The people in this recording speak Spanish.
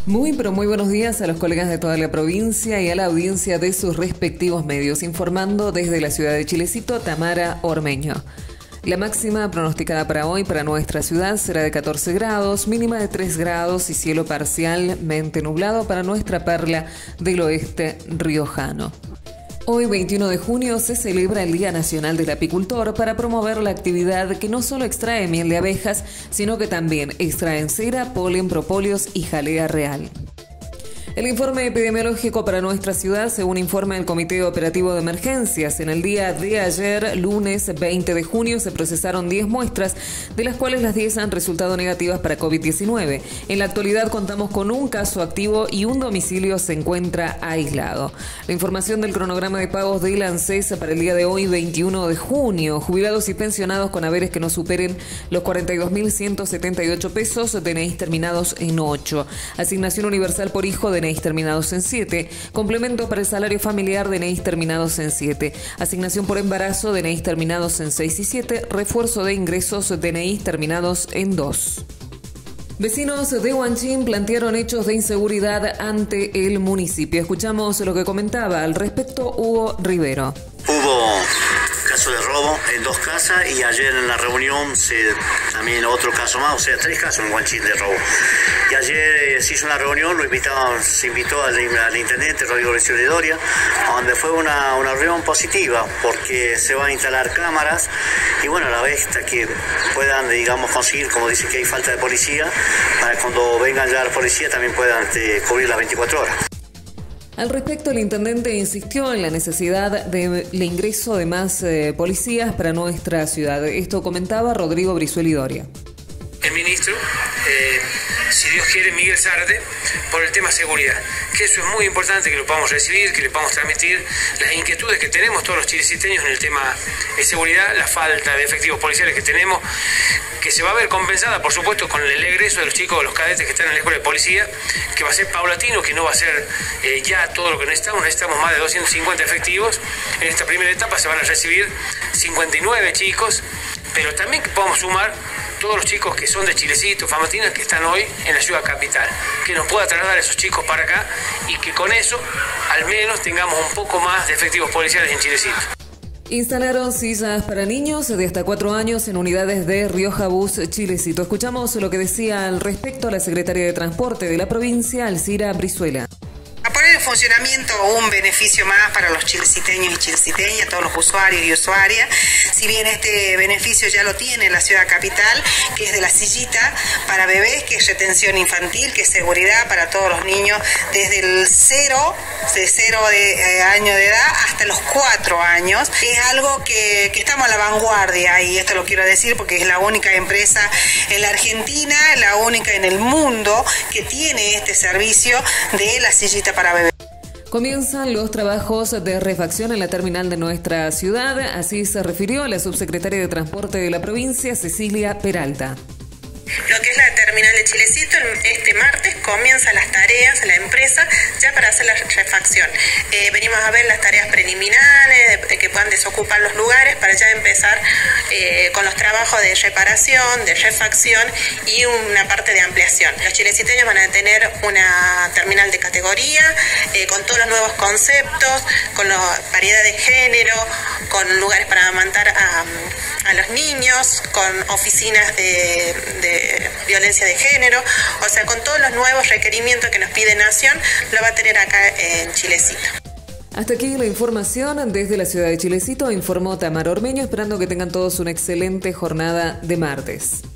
Muy, pero muy buenos días a los colegas de toda la provincia y a la audiencia de sus respectivos medios, informando desde la ciudad de Chilecito, Tamara Ormeño. La máxima pronosticada para hoy para nuestra ciudad será de 14 grados, mínima de 3 grados y cielo parcialmente nublado para nuestra perla del oeste riojano. Hoy, 21 de junio, se celebra el Día Nacional del Apicultor para promover la actividad que no solo extrae miel de abejas, sino que también extraen cera, polen, propóleos y jalea real. El informe epidemiológico para nuestra ciudad, según informa el Comité Operativo de Emergencias, en el día de ayer, lunes 20 de junio, se procesaron 10 muestras, de las cuales las 10 han resultado negativas para COVID-19. En la actualidad contamos con un caso activo y un domicilio se encuentra aislado. La información del cronograma de pagos del ANSES para el día de hoy, 21 de junio. Jubilados y pensionados con haberes que no superen los 42.178 pesos, DNIs terminados en 8. Asignación universal por hijo, DNIs terminados en 7, complemento para el salario familiar, DNIs terminados en 7, asignación por embarazo, DNIs terminados en 6 y 7, refuerzo de ingresos, DNIs terminados en 2. Vecinos de Huanchín plantearon hechos de inseguridad ante el municipio. Escuchamos lo que comentaba al respecto Hugo Rivero. Hubo caso de robo en 2 casas y ayer en la reunión también otro caso más, o sea, 3 casos en Huanchín de robo. Y ayer se hizo una reunión, se invitó al intendente Rodrigo Brizuela de Doria, donde fue una reunión positiva porque se van a instalar cámaras y bueno, a la vez que puedan, digamos, conseguir, como dicen que hay falta de policía, para cuando vengan ya la policía también puedan cubrir las 24 horas. Al respecto, el intendente insistió en la necesidad del ingreso de más policías para nuestra ciudad. Esto comentaba Rodrigo Brizuela y Doria. El ministro, si Dios quiere, Miguel Zárate, por el tema seguridad, que eso es muy importante, que lo podamos recibir, que le podamos transmitir las inquietudes que tenemos todos los chileciteños en el tema de seguridad, la falta de efectivos policiales que tenemos, que se va a ver compensada, por supuesto, con el egreso de los chicos, de los cadetes que están en la escuela de policía, que va a ser paulatino, que no va a ser ya todo lo que necesitamos más de 250 efectivos. En esta primera etapa se van a recibir 59 chicos, pero también que podamos sumar todos los chicos que son de Chilecito, Famatina, que están hoy en la ciudad capital, que nos pueda trasladar a esos chicos para acá y que con eso al menos tengamos un poco más de efectivos policiales en Chilecito. Instalaron sillas para niños de hasta 4 años en unidades de Rioja Bus Chilecito. Escuchamos lo que decía al respecto la secretaria de Transporte de la provincia, Alcira Brizuela. A poner en funcionamiento un beneficio más para los chileciteños y chileciteñas, todos los usuarios y usuarias. Si bien este beneficio ya lo tiene la ciudad capital, que es de la sillita para bebés, que es retención infantil, que es seguridad para todos los niños desde el 0 año de edad hasta los 4 años. Es algo que estamos a la vanguardia y esto lo quiero decir porque es la única empresa en la Argentina, la única en el mundo que tiene este servicio de la sillita para bebés. Comienzan los trabajos de refacción en la terminal de nuestra ciudad, así se refirió la subsecretaria de Transporte de la provincia, Cecilia Peralta. Lo que es la terminal de Chilecito, este martes comienzan las tareas en la empresa ya para hacer la refacción. Venimos a ver las tareas preliminares, de que puedan desocupar los lugares para ya empezar con los trabajos de reparación, de refacción y una parte de ampliación. Los chileciteños van a tener una terminal de categoría, con todos los nuevos conceptos, con la variedad de género, con lugares para amamantar a los niños, con oficinas de violencia de género, o sea, con todos los nuevos requerimientos que nos pide Nación, lo va a tener acá en Chilecito. Hasta aquí la información desde la ciudad de Chilecito, informó Tamara Ormeño, esperando que tengan todos una excelente jornada de martes.